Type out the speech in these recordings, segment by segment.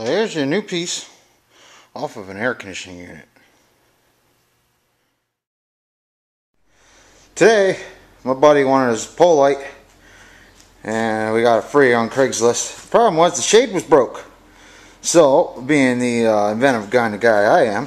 So here's your new piece off of an air conditioning unit. Today, my buddy wanted his pole light, and we got it free on Craigslist. The problem was the shade was broke. So, being the inventive kind of guy I am,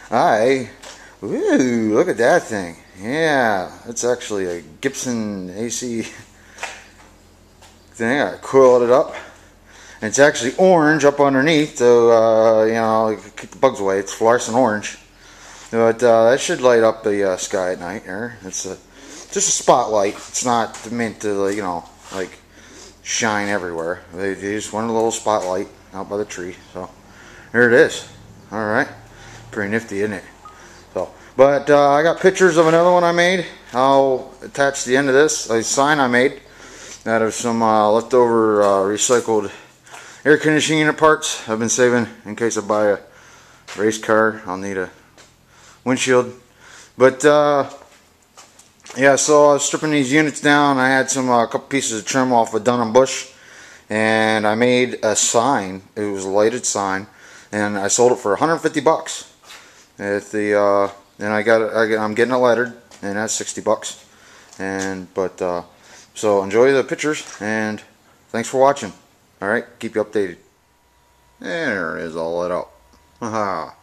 ooh, look at that thing. Yeah, it's actually a Gibson AC thing. I coiled it up. And it's actually orange up underneath, so you know, keep the bugs away. It's fluorescent orange, but that should light up the sky at night. Here, it's just a spotlight. It's not meant to, you know, like shine everywhere. They just want a little spotlight out by the tree. So there it is. All right, pretty nifty, isn't it? So, but I got pictures of another one I made. I'll attach the end of this a sign I made out of some leftover recycled air conditioning unit parts I've been saving in case I buy a race car. I'll need a windshield. But yeah, so I was stripping these units down. I had some couple pieces of trim off of Dun & Bush, and I made a sign. It was a lighted sign, and I sold it for 150 bucks. At the and I'm getting it lettered, and that's 60 bucks. And so enjoy the pictures, and thanks for watching. Alright, keep you updated. There it is, all lit up. Haha.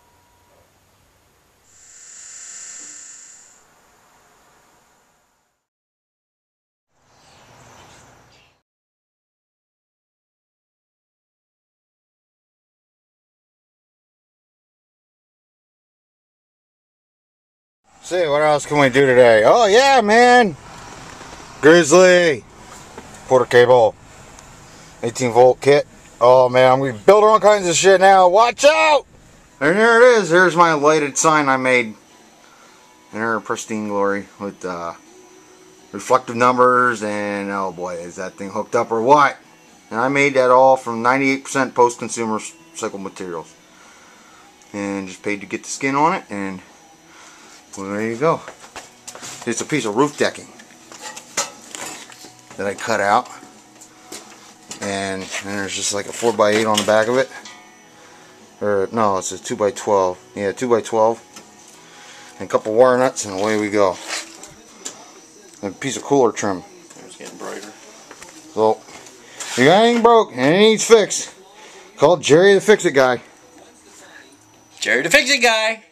See, what else can we do today? Oh yeah, man! Grizzly! Quarter cable. 18-volt kit. Oh man, I'm going to be building all kinds of shit now. Watch out! And there it is. There's my lighted sign I made in her pristine glory with reflective numbers, and oh boy, is that thing hooked up or what? And I made that all from 98% post-consumer recycled materials. And just paid to get the skin on it, and well, there you go. It's a piece of roof decking that I cut out. And there's just like a 4x8 on the back of it. Or no, it's a 2x12. Yeah, 2x12. And a couple wire nuts, and away we go. And a piece of cooler trim. It's getting brighter. So, if you got anything broke and it needs fixed, call Jerry the Fix-It Guy. Jerry the Fix-It Guy.